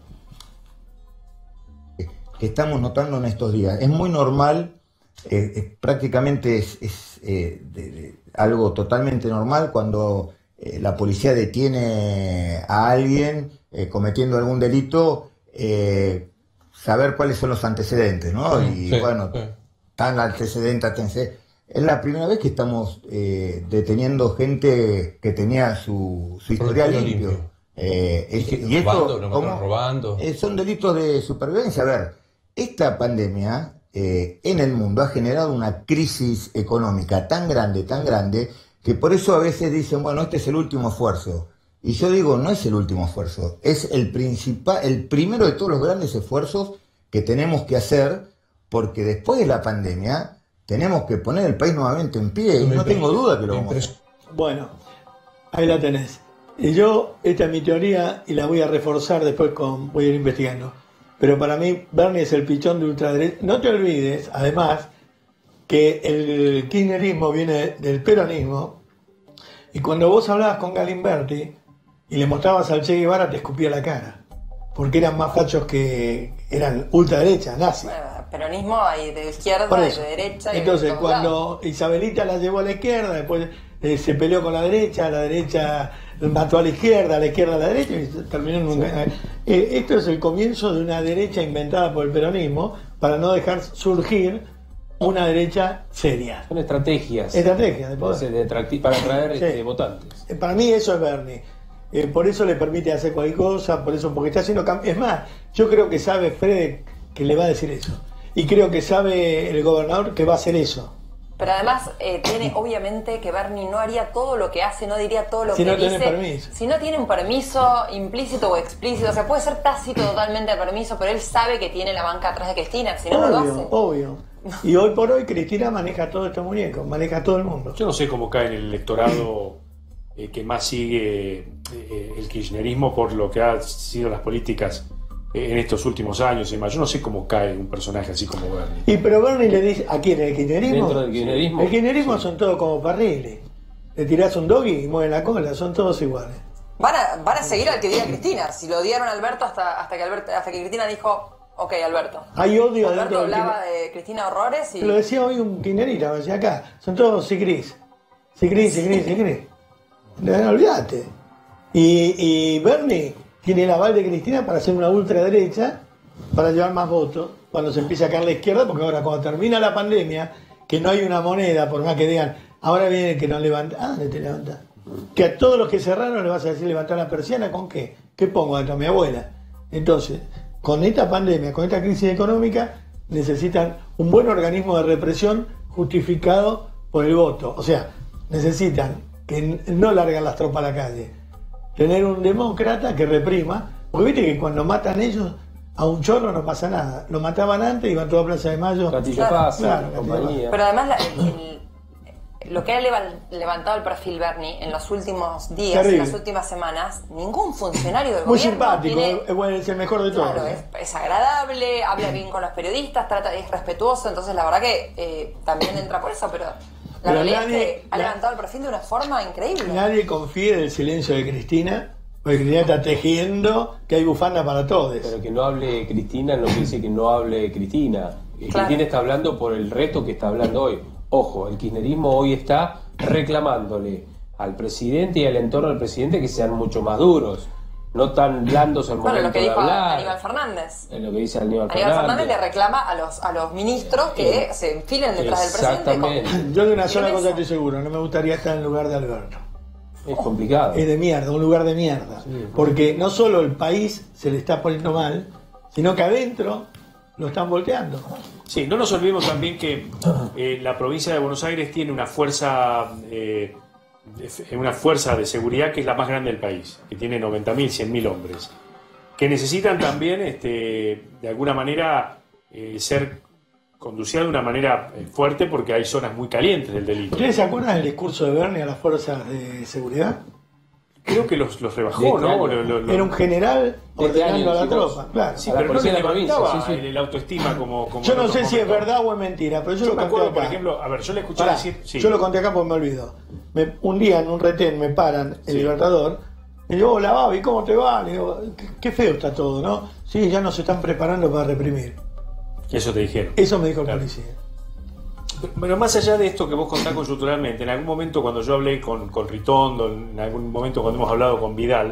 Que estamos notando en estos días. Es muy normal, eh, eh, prácticamente es, es eh, de, de, algo totalmente normal cuando eh, la policía detiene a alguien eh, cometiendo algún delito, eh, saber cuáles son los antecedentes, ¿no? Y sí, bueno, sí. tan antecedente, antecedente. Es la primera vez que estamos eh, deteniendo gente que tenía su, su historial limpio. limpio. Eh, es, y, y esto, robando, ¿cómo? robando. Eh, son delitos de supervivencia. A ver, esta pandemia eh, en el mundo ha generado una crisis económica tan grande, tan grande, que por eso a veces dicen, bueno, este es el último esfuerzo. Y yo digo, no es el último esfuerzo, es el principal, el primero de todos los grandes esfuerzos que tenemos que hacer, porque después de la pandemia tenemos que poner el país nuevamente en pie, y no tengo duda que lo vamos a hacer. Bueno, ahí la tenés. Y yo, esta es mi teoría y la voy a reforzar después con, voy a ir investigando. Pero para mí, Bernie es el pichón de ultraderecha. No te olvides, además, que el kirchnerismo viene del peronismo, y cuando vos hablabas con Galimberti y le mostrabas al Che Guevara, te escupía la cara, porque eran más fachos que eran ultraderecha, nazi. Bueno, peronismo hay de izquierda, Por hay eso. de derecha. Y Entonces, de todos cuando lados. Isabelita la llevó a la izquierda, después eh, se peleó con la derecha, la derecha mató a la izquierda, la izquierda a la derecha, y terminó en un... eh, esto es el comienzo de una derecha inventada por el peronismo para no dejar surgir una derecha seria. Son estrategias. Estrategias de poder. De atracti- para atraer Sí. este, votantes. Eh, Para mí eso es Bernie. Eh, por eso le permite hacer cualquier cosa, por eso, porque está haciendo cambios. Es más, yo creo que sabe Fred que le va a decir eso. Y creo que sabe el gobernador que va a hacer eso. Pero además eh, tiene obviamente que Bernie no haría todo lo que hace, no diría todo lo Si que no dice. tiene permiso. Si no tiene un permiso implícito o explícito, o sea, puede ser tácito totalmente el permiso, pero él sabe que tiene la banca atrás de Cristina, si no, no lo Obvio, hace. obvio. Y hoy por hoy Cristina maneja todo este muñeco, maneja todo el mundo. Yo no sé cómo cae en el electorado eh, que más sigue eh, el kirchnerismo por lo que han sido las políticas eh, en estos últimos años y más. Yo no sé cómo cae un personaje así como Bernie. Y pero Bernie le dice, ¿a quién? ¿El kirchnerismo? Dentro del kirchnerismo. El kirchnerismo Sí. son todos como parriles. Le tirás un doggy y mueven la cola, son todos iguales. Van a, van a seguir al que diga Cristina. Si lo odiaron a Alberto hasta, hasta que Alberto, hasta que Cristina dijo, ok, Alberto. Hay odio Alberto dentro del hablaba de Cristina horrores y... Lo decía hoy un kirchnerista, decía acá, son todos sigris. Sigris, sigris, sigris. No, olvídate. Y, y Bernie tiene el aval de Cristina para hacer una ultraderecha, para llevar más votos, cuando se empieza a caer la izquierda, porque ahora cuando termina la pandemia, que no hay una moneda, por más que digan, ahora viene el que no levanta, ah, ¿dónde te levanta? Que a todos los que cerraron le vas a decir levantar la persiana, ¿con qué? ¿Qué pongo dentro de mi abuela? Entonces, con esta pandemia, con esta crisis económica, necesitan un buen organismo de represión justificado por el voto. O sea, necesitan que no largan las tropas a la calle, tener un demócrata que reprima, porque viste que cuando matan ellos a un chorro no pasa nada. Lo mataban antes, iban toda Plaza de Mayo. Castillo Claro, Paz, claro, compañía. Pero además la- el- el- lo que ha levan- levantado el perfil Bernie en los últimos días, Terrible. en las últimas semanas, ningún funcionario del Muy gobierno simpático, tiene- es, bueno, es el mejor de todos. Claro, es, es agradable, habla bien con los periodistas, trata, es respetuoso, entonces la verdad que eh, también entra por eso, pero la Pero realidad nadie- es que ha na- levantado el perfil de una forma increíble. Nadie confía en el silencio de Cristina, porque Cristina está tejiendo que hay bufanda para todos. Pero que no hable Cristina no quiere decir que no hable Cristina. Eh, Claro. Cristina está hablando por el resto que está hablando hoy. Ojo, el kirchnerismo hoy está reclamándole al presidente y al entorno del presidente que sean mucho más duros, no tan blandos al Bueno, momento lo que de dijo hablar. Aníbal Fernández. Es lo que dice Aníbal Aníbal Fernández Fernández. le reclama a los, a los ministros que Eh, se enfilen detrás del presidente. Exactamente. con- Yo de una sola firmeza. cosa estoy seguro, no me gustaría estar en el lugar de Alberto. Es complicado. Es de mierda, un lugar de mierda. Sí. Porque no solo el país se le está poniendo mal, sino que adentro lo están volteando. Sí, no nos olvidemos también que eh, la provincia de Buenos Aires tiene una fuerza, eh, de, una fuerza de seguridad que es la más grande del país, que tiene noventa mil, cien mil hombres, que necesitan también, este, de alguna manera, eh, ser conducida de una manera fuerte porque hay zonas muy calientes del delito. ¿Ustedes se acuerdan del discurso de Bernie a las fuerzas de seguridad? Creo que los, los rebajó, ¿no? Lo, lo, lo... Era un general ordenando a la chicos. tropa, claro. Sí, A la pero no policía le de la provincia, levantaba sí, sí. el, el autoestima como... como Yo en no otros sé si es momentos. verdad o es mentira, pero yo, Yo lo me conté acuerdo, acá. por ejemplo, a ver, yo le escuché Pará, decir... Sí. Yo lo conté acá porque me olvido. Me- un día en un retén me paran el Sí. Libertador y digo, hola Babi, ¿cómo te va? Le digo, qué, qué feo está todo, ¿no? Sí, ya nos están preparando para reprimir. Eso te dijeron. Eso me dijo el Claro. policía. Pero más allá de esto que vos contás conjunturalmente, en algún momento cuando yo hablé con, con Ritondo, en algún momento cuando hemos hablado con Vidal,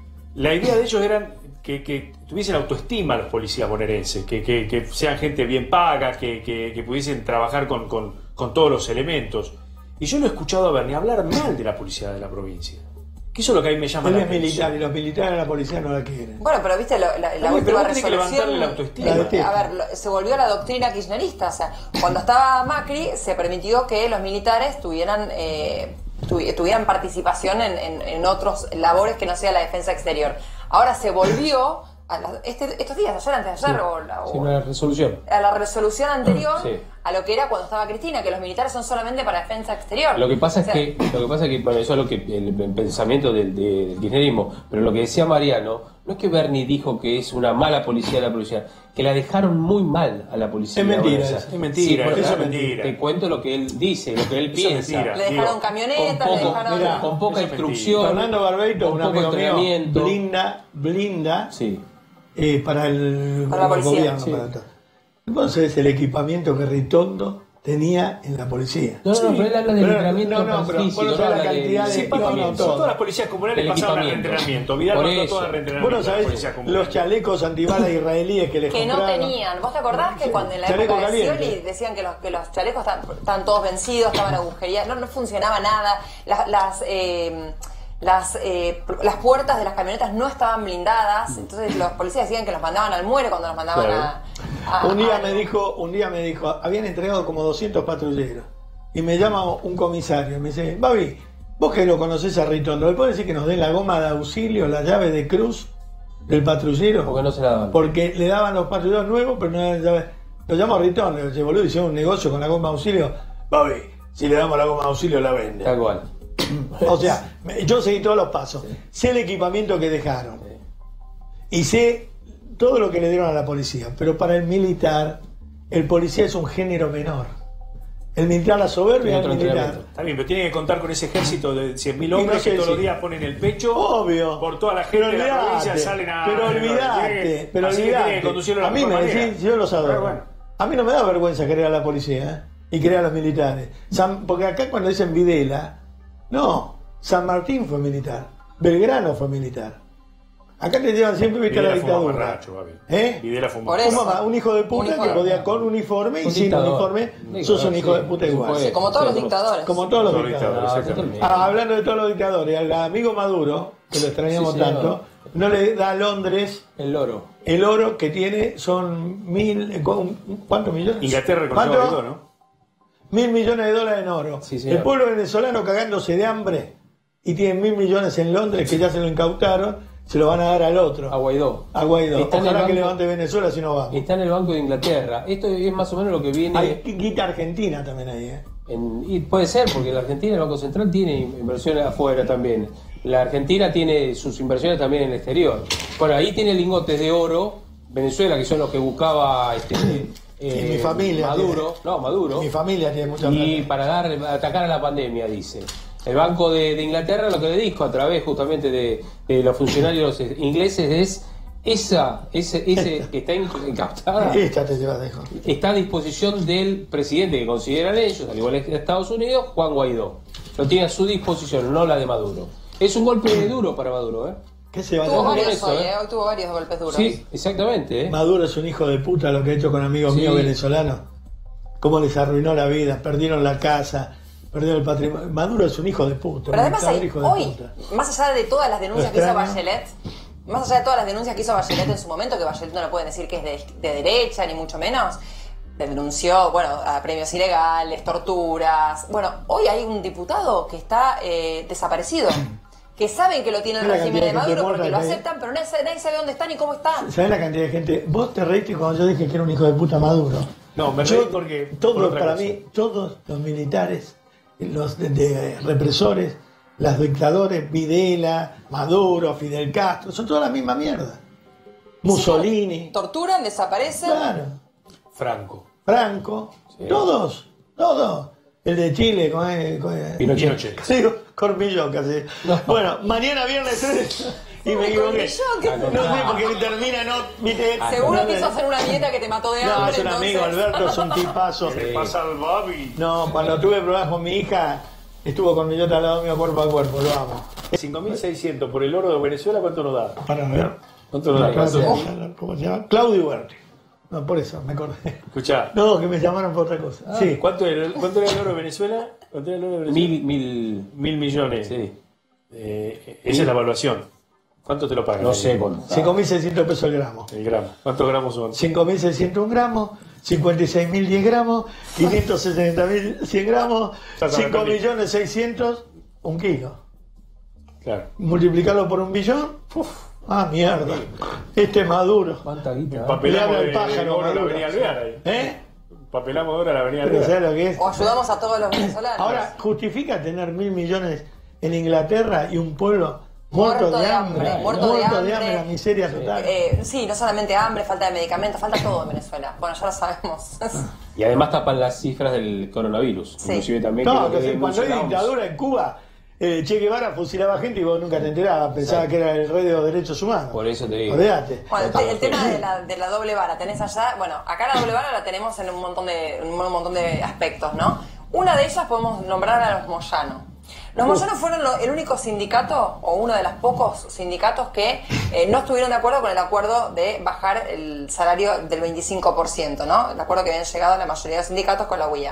la idea de ellos era que, que tuviesen autoestima los policías bonaerenses, que, que, que sean gente bien paga, que, que, que pudiesen trabajar con, con, con todos los elementos. Y yo no he escuchado a Bernie hablar mal de la policía de la provincia. Que eso es lo que a mí me llama Él la es atención. militar y los militares de la policía no la quieren. Bueno, pero viste, lo- la, la Está bien, pero última vos tenés que levantarle la resolución. autoestima. La detesta. A ver, lo- se volvió la doctrina kirchnerista. O sea, cuando estaba Macri, se permitió que los militares tuvieran eh, tuvi- tuvieran participación en, en, en otros labores que no sea la defensa exterior. Ahora se volvió a la- este, estos días, ayer, antes de ayer, o, la, o Sí, una resolución. a la resolución anterior Sí. a lo que era cuando estaba Cristina, que los militares son solamente para defensa exterior. Lo que pasa O sea, es que, lo que pasa es que, bueno, eso es lo que el, el pensamiento del, del kirchnerismo, pero lo que decía Mariano, no es que Bernie dijo que es una mala policía la policía, que la dejaron muy mal a la policía. Es mentira, bonaerense. eso. Es mentira, bueno, eso es claro, mentira. Te cuento lo que él dice, lo que él Eso es piensa. mentira. le dejaron Digo, camionetas, con le poco, dejaron... mira, con poca eso es instrucción, Fernando Barbeito, con un poco amigo mío, entrenamiento. blinda, blinda Sí. eh, para el, Para la el policía. gobierno. Sí. Para todo. Entonces el equipamiento que Ritondo tenía en la policía. No, no, Sí, pero él habla de pero- entrenamiento no, no, pero físico, vos no no sabés la habla de- cantidad de- Sí, no, Paco, no, son todo. todas las policías comunales El pasaron al equipamiento. entrenamiento. Vidal Por pasó eso. todo el Vos entrenamiento no de las sabés policías comunales. los chalecos antibalas israelíes que les Que no compraron. tenían. ¿Vos te acordás que cuando en la Chaleco época de caliente. Scioli decían que los, que los chalecos estaban, estaban todos vencidos, estaban agujereados, no, no funcionaba nada, las, las, eh, las, eh, las puertas de las camionetas no estaban blindadas, entonces los policías decían que los mandaban al muere cuando los mandaban Claro. a, a- Un día a- me dijo, un día me dijo, habían entregado como doscientos patrulleros. Y me llama un comisario y me dice, Babi, vos que lo conocés a Ritondo, ¿le podés decir que nos den la goma de auxilio, la llave de cruz del patrullero? Porque no se la daban. Porque le daban los patrulleros nuevos, pero no daban llave. Lo llamo a Ritondo, le dice, boludo, hicieron un negocio con la goma de auxilio. Babi, si le damos la goma de auxilio la vende. Tal cual. O sea, me- yo seguí todos los pasos. Sé el equipamiento que dejaron. Y sé todo lo que le dieron a la policía. Pero para el militar, el policía es un género menor. El militar, la soberbia Tiene del otro militar. entrenamiento. Está bien, pero tiene que contar con ese ejército de cien mil Y no hombres sé que todos si- los días ponen el pecho. Obvio. Por toda la gente Pero de la olvidate, provincia salen a. Pero tiene olvidate, que- pero así que tiene que olvidate. conducirlo de A la mí me mejor decís, manera. yo los adoro. Pero bueno. A mí no me da vergüenza querer a la policía, ¿eh? Y querer a los militares. San- porque acá cuando dicen Videla, no, San Martín fue militar, Belgrano fue militar. Acá te llevan siempre, viste, a la Videla fue un dictadura. mamarracho, Babi. ¿Eh? Videla fue un Por Un, eso. mamá, un hijo de Un puta hijo que de- podía con uniforme y Un sin dictador. uniforme Digo, sos un sí, hijo de puta por igual. supuesto. como todos los Sí, dictadores. Como todos los Todos los dictadores. dictadores, No, exactamente. totalmente. Ah, hablando de todos los dictadores, el amigo Maduro, que lo extrañamos Sí, señor. tanto, no le da a Londres El loro. el oro que tiene, son mil, eh, ¿cuántos millones? Inglaterra reconoció ¿Cuánto? algo, ¿no? Mil millones de dólares en oro. Sí, señor. El pueblo venezolano cagándose de hambre y tiene mil millones en Londres que ya se lo incautaron, se lo van a dar al otro, A Guaidó. a Guaidó. Está en el Ojalá que banco- levante Venezuela si no vamos. Está en el Banco de Inglaterra. Esto es más o menos lo que viene. Hay guita argentina también ahí, ¿eh? En- y puede ser, porque la Argentina, el Banco Central, tiene inversiones afuera también. La Argentina tiene sus inversiones también en el exterior. Bueno, ahí tiene lingotes de oro, Venezuela, que son los que buscaba este, eh, Y mi familia Maduro. tiene. No, Maduro. Mi familia tiene mucha Y plata. para dar, atacar a la pandemia, dice. El Banco de, de Inglaterra lo que le dijo a través justamente de, de los funcionarios ingleses es esa, ese, ese que está incautada. Esta te llevas, dejo. Está a disposición del presidente que consideran ellos, al igual que Estados Unidos, Juan Guaidó. Lo tiene a su disposición, no la de Maduro. Es un golpe duro para Maduro, ¿eh? ¿Qué se va a Tuvo Ojo con hacer? varios eso, hoy, ¿eh? ¿eh? Hoy tuvo varios golpes duros. Sí, exactamente, ¿eh? Maduro es un hijo de puta lo que ha hecho con amigos Sí. míos venezolanos. Cómo les arruinó la vida, perdieron la casa, perdieron el patrimonio. Maduro es un hijo de puta. Pero un además dictador hay, hijo de hoy, puta. más allá de todas las denuncias Lo que hizo extraño. Bachelet, más allá de todas las denuncias que hizo Bachelet en su momento, que Bachelet no lo pueden decir que es de, de derecha, ni mucho menos, denunció, bueno, a premios ilegales, torturas. Bueno, hoy hay un diputado que está eh, desaparecido, que saben que lo tiene el régimen de Maduro porque lo aceptan, pero nadie, nadie sabe dónde está ni cómo está. ¿Sabes la cantidad de gente? Vos te reíste cuando yo dije que era un hijo de puta Maduro. No, me reí porque... Todos, por para cosa. mí, todos los militares, los de, de represores, los dictadores, Videla, Maduro, Fidel Castro, son toda la misma mierda. Mussolini. Sí, torturan, desaparecen. Claro. Franco. Franco. Sí. Todos, todos. El de Chile con, con Pinochet. Sí, Cormillón casi. No. Bueno, mañana viernes tres. Y me equivoqué. No sé, porque termina, no, viste. Seguro no, quiso hacer una dieta que te mató de hambre. No, es un entonces... amigo, Alberto, es un tipazo. Se pasa al Babi. No, cuando tuve problemas con mi hija, estuvo con mi yota al lado mío cuerpo a cuerpo, lo amo. cinco mil seiscientos por el oro de Venezuela, ¿cuánto nos da? Para ver. ¿Cuánto nos da? ¿Cuánto? ¿Cómo se llama? Claudio Huerti. No, por eso, me acordé. Escuchá. No, que me llamaron por otra cosa. Ah, sí. ¿Cuánto era, el, ¿Cuánto era el oro de Venezuela? ¿Cuánto era el oro de Venezuela? Mil, mil... Mil millones. Sí. Eh, esa es la evaluación. ¿Cuánto te lo pagan? No sé. Bueno. cinco mil seiscientos pesos el gramo. El gramo. ¿Cuántos gramos son? cinco mil seiscientos un gramos, cincuenta y seis mil diez gramos, quinientos sesenta mil cien gramos, cinco millones seiscientos, un kilo. Claro. Multiplicarlo por un billón. Uf. Ah, mierda. Este es Maduro. ¿Cuánta guita? Papelamos el de, pájaro, de, de la Avenida Alvear ahí. ¿Eh? Papelamos de oro a la Avenida Pero Alvear. ¿sabes lo que es? O ayudamos a todos los venezolanos. Ahora, ¿justifica tener mil millones en Inglaterra y un pueblo muerto, Muerto de, de hambre? hambre, muerto de hambre. de hambre, la miseria total. Eh, sí, no solamente hambre, falta de medicamentos, falta todo en Venezuela. Bueno, ya lo sabemos. Y además tapan las cifras del coronavirus. Sí. Inclusive también... No, que que si cuando hay dictadura en Cuba, eh, Che Guevara fusilaba gente y vos nunca te enterabas, pensaba sí. que era el rey de los derechos humanos. Por eso te digo. Olvídate. Bueno, el, el tema de la, de la doble vara, tenés allá, bueno, acá la doble vara la tenemos en un montón de, en un montón de aspectos, ¿no? Una de ellas podemos nombrar a los Moyano. Los Moyano fueron lo, el único sindicato, o uno de los pocos sindicatos que eh, no estuvieron de acuerdo con el acuerdo de bajar el salario del veinticinco por ciento, ¿no? El acuerdo que habían llegado la mayoría de los sindicatos con la U I A.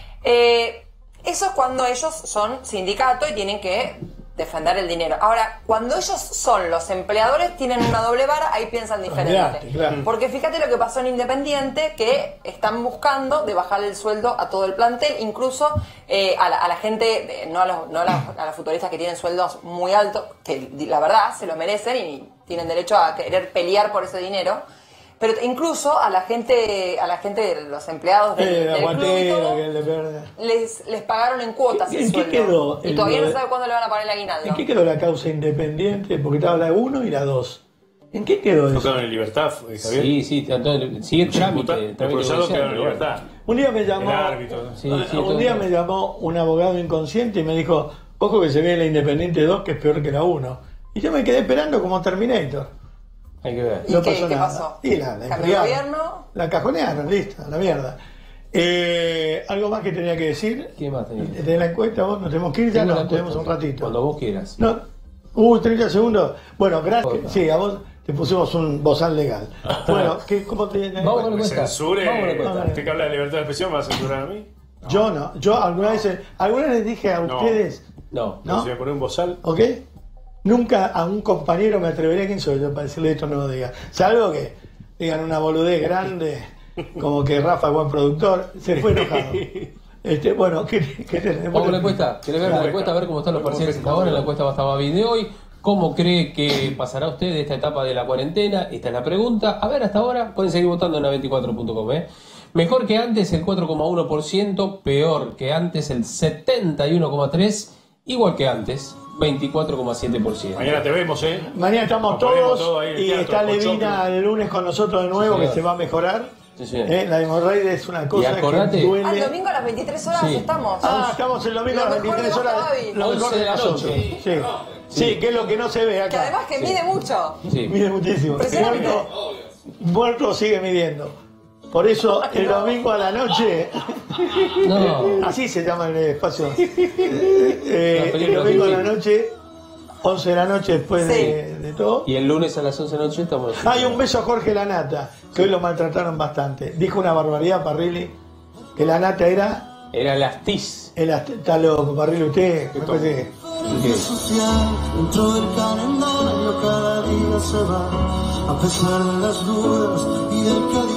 Eh, eso es cuando ellos son sindicato y tienen que defender el dinero. Ahora, cuando ellos son los empleadores, tienen una doble vara, ahí piensan diferente. Claro. Porque fíjate lo que pasó en Independiente, que están buscando de bajar el sueldo a todo el plantel, incluso eh, a, la, a la gente, no, a los, no a, la, a los futbolistas que tienen sueldos muy altos, que la verdad se lo merecen y tienen derecho a querer pelear por ese dinero. Pero incluso a la gente, a la gente, los empleados del, eh, del club y todo, que le les, les pagaron en cuotas ¿En el qué sueldo. quedó Y el todavía de... no sabe cuándo le van a pagar el aguinaldo. ¿En qué quedó la causa Independiente? Porque estaba la uno y la dos. ¿En qué quedó eso? Tocaron en libertad, Javier. Sí, sí, entonces, sigue el trámite. El procesado quedó en libertad. Un día me llamó, el árbitro, ¿no? sí, sí, un día me llamó un abogado inconsciente y me dijo, ojo que se ve la Independiente dos que es peor que la uno. Y yo me quedé esperando como Terminator. Hay que ver. ¿Y no qué, pasó qué nada. pasó? Y la, la ¿Cambió el gobierno? La cajonearon, listo, la mierda. Eh, ¿Algo más que tenía que decir? ¿Qué más tenía que decir? De la encuesta, vos nos tenemos que ir, ya Tengo no, la tenemos un encuesta. ratito. Cuando vos quieras. No, uh, treinta segundos. Bueno, gracias. Otra. Sí, a vos te pusimos un bozal legal. Bueno, ¿qué, ¿cómo te Vamos con la encuesta. Censure. Vamos con la encuesta. ¿Usted que habla de libertad de expresión me va a censurar a mí? No. Yo no. Yo alguna vez, alguna vez les dije a No. ustedes, No. ¿no? Si me pone un bozal. ¿ok? Nunca a un compañero me atrevería, ¿quién soy yo para decirle esto? No lo diga. Salvo que digan una boludez grande, como que Rafa, buen productor, se fue enojado. Este, bueno, ¿qué, qué tenemos? Vamos con la encuesta. ¿Querés ver la encuesta? A ver cómo están los parciales hasta ahora. La encuesta estaba bien de hoy. ¿Cómo cree que pasará usted de esta etapa de la cuarentena? Esta es la pregunta. A ver, hasta ahora pueden seguir votando en A veinticuatro punto com. ¿eh? Mejor que antes el cuatro coma uno por ciento, peor que antes el setenta y uno coma tres por ciento, igual que antes veinticuatro coma siete por ciento. Mañana te vemos, ¿eh? Mañana estamos Nos ponemos todos todo ahí en el y teatro, está Pochoclo. Levina el lunes con nosotros de nuevo, Sí, que señor. se va a mejorar. Sí, señor. Eh, La hemorroide es una cosa acordate- que duele. Al domingo a las veintitrés horas Sí. estamos. Ah, estamos el domingo a Lo las mejor de veintitrés horas. Basta Babi. Lo mejor once de de la nosotros. noche. Sí. Sí, que es lo que no se ve acá. Que además que mide mucho. Sí. Mide muchísimo. Impresionante. Muerto, muerto sigue midiendo. Por eso el domingo a la noche, No. así se llama el espacio. Eh, No, el domingo a la sí. noche, once de la noche después de, de todo. Y el lunes a las once de la noche estamos. Hay un beso a Jorge Lanata, que hoy lo maltrataron bastante. Dijo una barbaridad, Parrilli, que Lanata era. Era las T I S. El ast- está loco, Parrilli, usted. Me parece que- ¿Qué? Dentro del calendario cada la vida se va, a pesar de las dudas y del que